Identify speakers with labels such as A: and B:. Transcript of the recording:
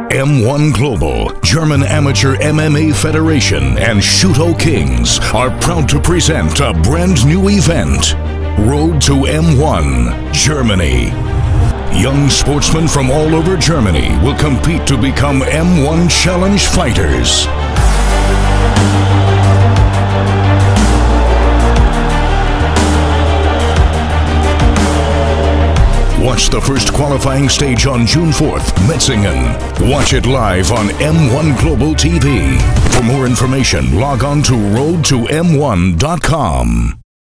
A: M-1 Global, German Amateur MMA Federation, and Shooto Kings are proud to present a brand new event, Road to M1, Germany. Young sportsmen from all over Germany will compete to become M1 Challenge fighters. Watch the first qualifying stage on June 4th, Metzingen. Watch it live on M1 Global TV. For more information, log on to roadtom1.com.